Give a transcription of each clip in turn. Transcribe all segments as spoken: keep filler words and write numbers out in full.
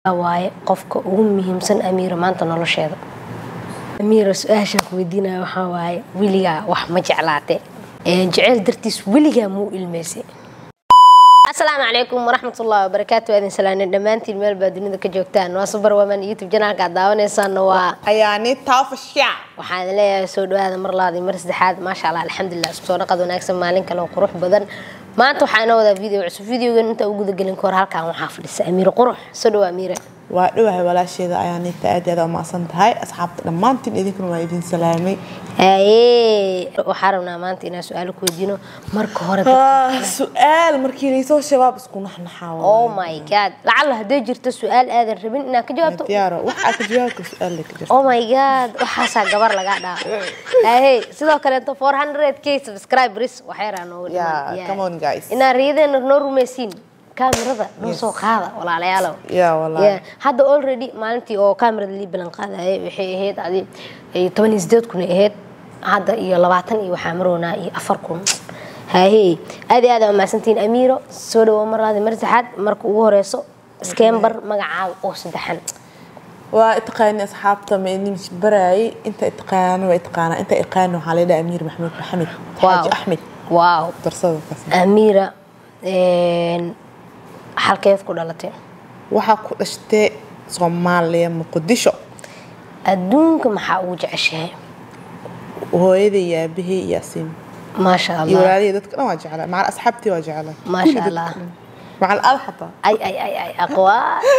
waaye qofka ugu muhiimsan Amira maanta nolosheeda. Amira su'aasha ku weydiinaa waxa waaye wiliga wax ma jeclaatay ee jecel dartiis wiliga muu ilmeysay. Assalaamu calaykum waraxmatullaahi wabarakaatuh. Adin salaaneen dhamaantiin meel baad dunida ka joogtaan. Waa Super Woman YouTube channel-ka daawaneysaan waa ayaani taafashiya waxaan leeyahay soo dhawaada mar laadi mar saddexaad ma sha Allah alxamdulillah isku soo dhaqad wanaagsan maalin kale oo qurux badan. maanta waxaan wada video cusub videogan inta ugu dagalin koor halkaan waxa fadhisa Amira qurux soo dhaw Amira waa dhawahay walaasheeda ayaani aad aad ma san tahay asxaabta dhamaantiin idinkuna waa idin salaamay ee waxaan rabnaa maanta inaan su'aal ku weydiino marka hore su'aal markii la soo shabaab isku naxnaxaa oh my god lacala haday jirto su'aal aadan rabin inaan ka jawaabto diyaaro waxa ka jawaabto su'aal ka jirto oh my god waxa gabar laga dhaafo ee sidoo kale inta four hundred k subscribers waxay raano yeah come on guys ina riideen noo rumaysiin كاميرا نصو قاده ولا ليالو يا والله هذا اوريدي مالنتي او كاميرا اللي بلان قاداي waxay ahayd adi toban iyo sideed kun ahayd hada iyo labaatan iyo waxa maroona iyo afar kun haye aad aad ma santiin Amiro soo dhaw maradi marsaxad marka ugu horeyso scamber magacaaga oo saddexan waa itqaani asxaabta ma inii baraay inta itqaan waa itqaana inta iqaan waxa leeyahay Amir Maxamed Maxamed Xaaji Ahmed waaw darsada Amira een halkeed ku dhalatay waxa ku dhashtay Soomaaliya Muqdisho adduunka maxaa ugu jeceshahay hooyaday yaabihii Yaasiin ma sha Allah yuraaliye dadka dhan waa jeclaa macal asxaabtii waa jeclaa ma sha Allah macal alxata ay ay ay ay aqwa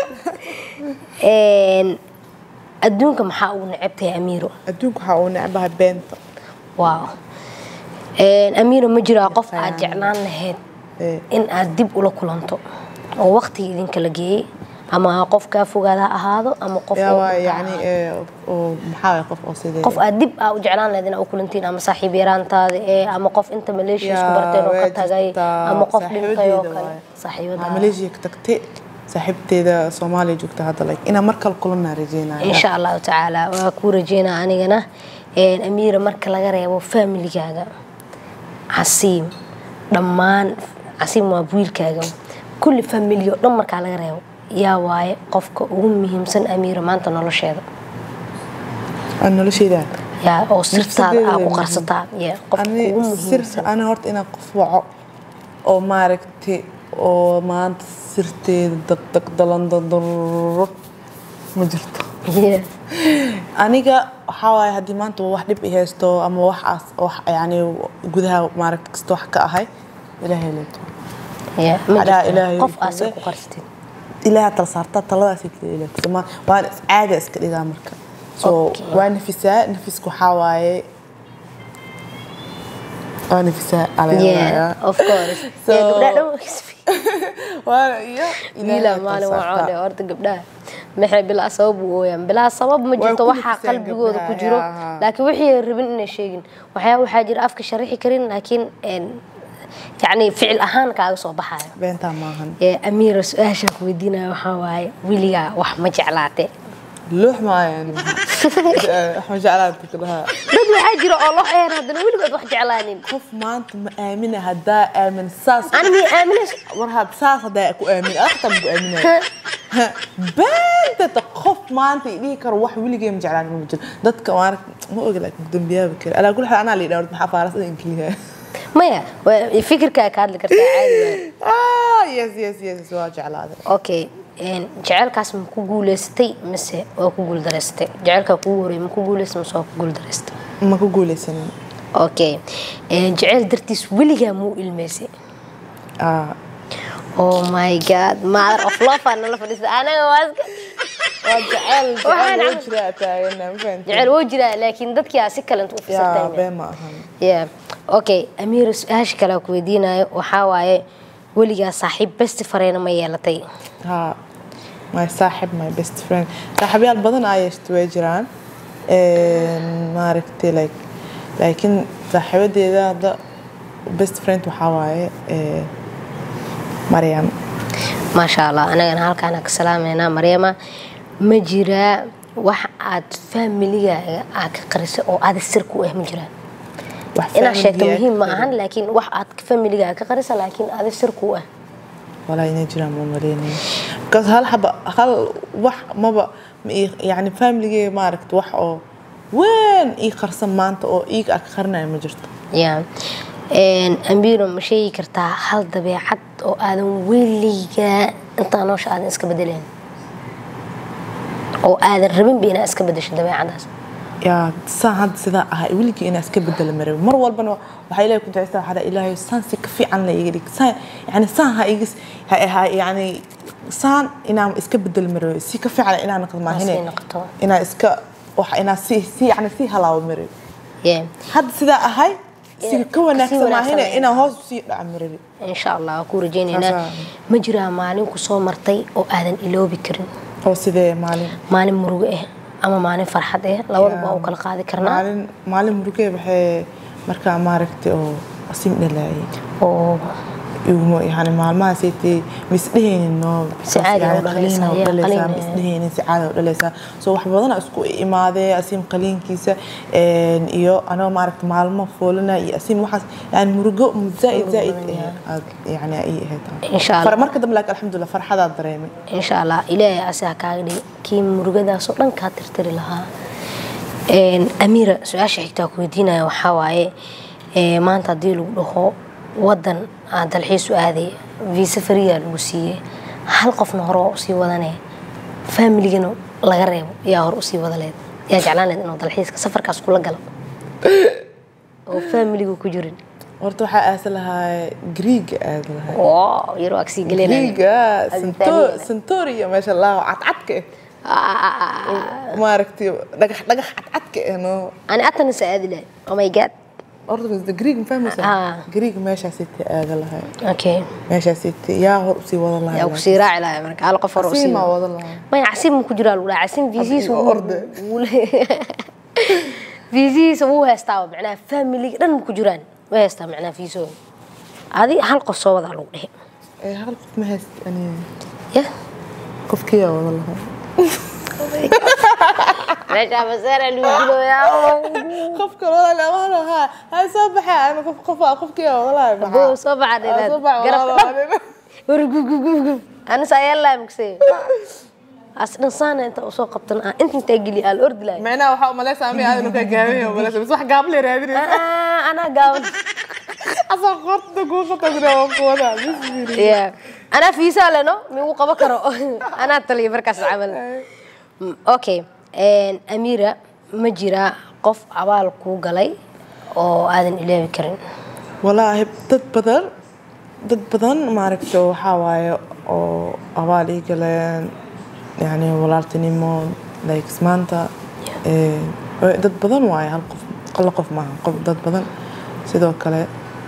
een adduunka maxaa ugu necebtay Amiro adduunka waxa uu necbaha beenta waaw een Amiro ma jiro qof aad jeclaan lahayd in aad dib ula kulanto oo waqti idin kala geeyay ama qof ka fogaada ahaado ama qof yani oo maxaa qof oo sidee qof aad dib u jeclaan lahayd in aad kulantiin ama saaxiib yaraantaada ee ama qof inta Malaysia isku barteen oo ka tagay ama qof dhintay oo kale saaxiibada Malaysia ka tagtay saaxiibteeda Soomaaliya joogta hadda like ina markal kulana rajeynaa insha Allah ta'ala waa ku rajeynaa anigana ee Amira marka laga reebo family-gaaga Xasiim dhamaan Xasiim waa wiilkaaga kulli family oo dhan marka laga reebo yaa waaye qofka ugu muhiimsan Amira maanta nolosheeda aan nolosheeda yaa oo sirtaada ku qarsataa yaa qofka ugu muhiimsan ana horta ina qof waco oo maaragtay oo maanta sirteeda daqdaq dalan dalan ma jirto aniga waxa waaye hadii maanta wax dhib ihaysto ama wax wax yaani gudaha maaragtay wax ka ahay ilaahay leeyahay يا إلهي قف أسرق وقرستين إلهي تلصارتا تلا سيك إلهي سما وأنا عادة أسكت إذا مركب so وأنا نفسها نفسك حواي أنا نفسها على yeah of course so وأنا يا إلى ما له وعده أرد قبلها محي بلا سبب ويان بلا سبب ما جت وحى قلبي جود كجرو لكن وحي ربنا شيء وحيا وحاجر أفك شريحي كرين لكن يعني فعل أهان كأو صباحا بنت ماهن يا أميرة سؤاشة ودينا وحواي ويليا وح ما جعلاته لوح ما يعني ما جعلاته كلها بدو حاجر الله أنا هذا ويلي قد وح جعلانين خوف ما أنت مآمنة هدا آمن ساس أنا مي آمنة ورها ساس هدا أكو آمن أكتر بآمنة بنت تخوف ما أنت ليه كروح ويلي جاي مجعلان موجود ضد كوارك ما أقول لك بدون بيها بكر أنا أقول أنا اللي دورت محافظة إنكليها مايا فكرك كاد لك عادي اه يس يس يس واجع هذا اوكي ان جعلكاس ما ku guuleystay mise waa ku guul dareystay jacalka ku horay ma ku guuleystay mise waa ku guul dareystay ma ku guuleysan okay en jacal dartiis wiliga muu ilmeysay ah oh my god ma of love ana la fadhiista anaga waaska waa jacal jacal wajira taagana ma fahanti jacal wajira laakiin dadkii si kale inta u fisatay yaa bema ahan yeah okay Amira su'aash kala ku weydiinayo waxa waaye waliga saaxiib best friend ma yeelatay ha my saaxiib my best friend saaxiibayaal badan ay way jiraan ee maaragtay like laakiin saaxiibadeeda best friend waxa waaye ee Maryam ma sha Allah anaga halkaan ka salaameena Maryama ma jira wax aad family-gaaga aad ka qarisay oo aad sir ku ah ma jira ina sheegto muhiim ma ahan laakiin wax aad family-gaaga ka qarisay laakiin aad sir ku ah ولا ينجرا ممريني كاس هل حب هل وح ما ب يعني فاميلي ما عرفت وح أو وين إيه خرسان ما أنت أو إيه أكخرنا مجرت يا إن أميرو مشي كرتا هل طبيعة أو آدم ويليجا أنت نوش آدم إسك بدلين أو آدم ربين بينا إسك بدش طبيعة داس يا سان هاد سدا هاي ولكي أنا إسك بدل مرة مر والبنا وحيلا كنت عايزة هذا إلهي سان سكفي عن لا يجريك سان يعني سان هاي هاي هاي يعني سان إنا إسك بدل مرة سكفي على إنا نقد ما هنا إنا إسك وح إنا سي سي يعني سي هلاو مرة yeah. هاد سدا هاي سي كونا كسمة هنا إنا هوس سي مرة إن شاء الله أكون رجينا مجرى مالين كسو مرتي أو آدم إلو بكرن أو سدا مالين مالين مروجه أما مالين فرحة إيه لو ربوا أو كل قاعد كرنا مالين مالين مروجه بحي مركا ماركتي أو أسيم نلاقي أو يوم يعني مع ما سيتي مسدهين إنه سعادة ولا ليس قليل مسدهين سعادة ولا ليس سو واحد بدنا أسكو إمادة أسيم قليل كيسة إيو أنا ما عرفت معلومة فولنا أسيم واحد يعني مرجو زائد زائد يعني أي هذا إن شاء الله فرمركز ملاك الحمد لله فرحة هذا الدريمي إن شاء الله إلهي أسيا كاغدي كي مرجو ده صورن كاتر تري لها إن أميرة سؤال شيء كويدينا وحواي ما أنت ديلو له ودن هذا الحيس هذه في سفرية الوسية هل قفنا هراء أسي ودنه فاميلي جنو لغريب يا هراء أسي ودلاد يا جعلان إنه هذا الحيس كسفر كاس كله قلب وفاميلي جو كجورين ورتو حق أسلها جريج أسلها واو يروح أكسي قليلا جريج سنتور سنتوريا ما شاء الله عتعتك ما ركتي نجح نجح عتعتك إنه أنا أتنسى هذه لا أو ماي جاد أردن ده جريج مفهوم مثلا جريج ماشي ستي أقل هاي أوكي ماشي ستي يا هو أسي والله يا أسي راعي لا منك على قفر أسي ما والله ما يعسيم من كجرال ولا عسيم فيزيس وأردن فيزيس هو هستوى معناه فاميلي رن كجران وهستوى معناه فيزون هذه حلقة صوت على وجهه إيه حلقة ما هست يعني يا قف كيا والله رجع مسيرة لوجلو يا قف كورونا لا ما ها هاي صباح أنا قف قف قف كيا والله بو صباح علينا صباح والله أنا سايلا مكسي أصلاً صانع أنت أصلا قبطنا أنت تجلي الأرض لا معنا وحق ملا سامي هذا نكى جامي ولا بس واحد قابل رادري آه أنا قابل أصلا قط دقوق تقدر وقوة يا أنا في سالة من وقبة كرو أنا تلي بركز عمل أوكي أميرة مجرى قف عبال كوجلي أو آذن إليه بكرين والله ضد بدر ضد بدن ما عرفته حواي أو عبالي قلين يعني ولارتني مو لايك سمانتا ضد بدن واي هالقف قل قف معهم قف ضد بدن سيدو كله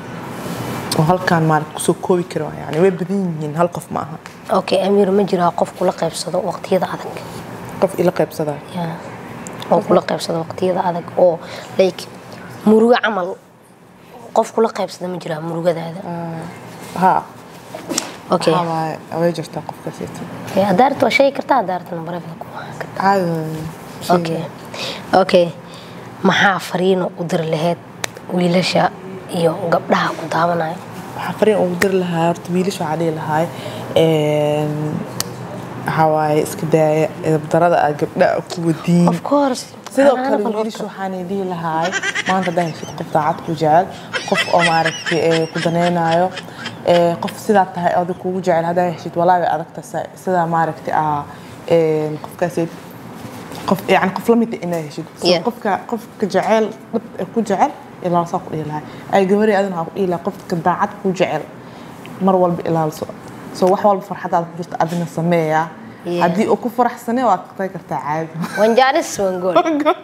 وهل كان مالك سو كوي كروا يعني ويبدين هالقف معها أوكي أمير مجرى قف كل قيب صدق وقت يدا عدك قف إلى قيب صدق يا أو كل قيب صدق وقت يدا عدك أو لايك مروع عمل قف كل قيب صدق مجرى مروع هذا آه. ها اوكي ها ويجرت قف كثير يا دارت وشيء كرتا دارت انا بريفك عاد اوكي اوكي maxaa fariin u dir lahayd wiilasha iyo gabdhaha ku daawanaya waxaa fariin u dir lahaa horta wiilasha waxaa dhihi lahaa een waxa waaye iska daaya darada aad gabdhaha ku wadiin of course sidoo kale wiilasha waxaan dhihi lahaa maanta daahishid qof daacad ku jecel qof oo maaragtay ee ku daneynayo ee qof sidaa tahay oo kugu jecel hadaa heshid walaahi adagta sida maaragtay ah ee qofkaas قف يعني قف لميت إنه يشد قف ك قف كجعل كجعل إلى صاق إلى أي جمري أذن هاق إلى قف كداعت كجعل مرول بإلى الص سو وحول بفرحة هذا جست أذن السمية هدي أكو فرح سنة وقتها كرتعاد ونجالس ونقول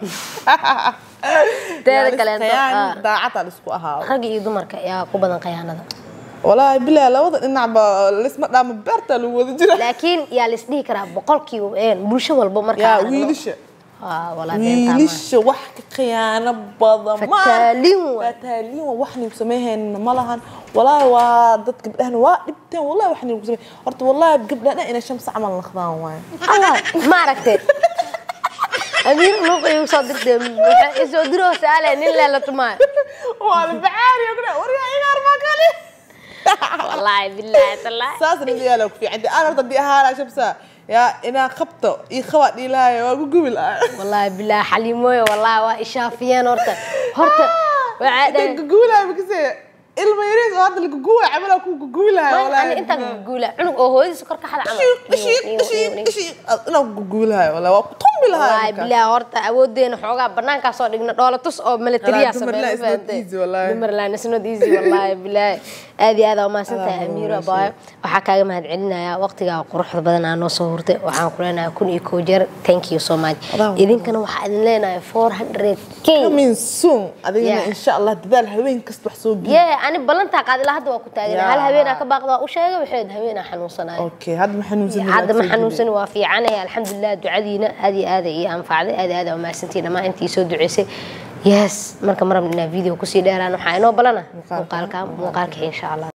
ده كلام داعت على سقوها رجع يدمر كيا قبضا قيانا والله بلا لا وضع إن عب الاسم ده مبرتل وذجرة لكن يا لسني كرا بقولك يوين بلشة والبمر يا ويلش آه والله ويلش وحك خيانة بضم فتالين فتالين ووحني بسميهن ملهن والله وضدك بدهن وقتين والله وحني بسميه قلت والله قبلنا إن الشمس عمل نخضان وين الله ما ركتت أمير نوقي وصدق دم إذا دروا سأله نلا لا تمام والبعار يقول وريا إيجار ما قالي والله بالله والله ساس اللي لك في عندي انا ردي هالا شبسه يا انا خبطه اي خوات الهي واقول والله بالله حليموي والله واشافيان هورتا هورتا وعاد قولها بكسي الميريز هذا اللي قوقوله عملها كو قوقولها والله انا انت قوقوله عنق oo hooyadiis kor ka xad camal dashii dashii dashii ina قوقولها والله waa tumbi lahaa والله بالله horta awoodeena xoogaa banaanka soo dhigna dhoola tus oo militariya sameeyay والله dumar la isnad easy والله بالله aad iyo aad oo ma santahay Amiira baa waxa kaaga mahad celinayaa waqtiga quruxda badan aan noo soo hurtay waxaan ku leenahay kun iyo koo jeer thank you so much idinkana waxa idin leenahay four hundred k coming soon adigana insha Allah dadaal haween kasta wax soo bii yeah ani balanta qaad ilaa hadda waa ku taagan hal habeena ka baaqda u sheegay waxay habeena xanuunsanaay okay hadda ma xanuunsan hadda ma xanuunsan waa fiicanay alxamdulillah ducadiina aad iyo aad iyo anfacday aad aad ma santii dhama intii soo duceysay yes marka marabna video ku sii dheeraan waxa inoo balana muuqaalka muuqaalka insha Allah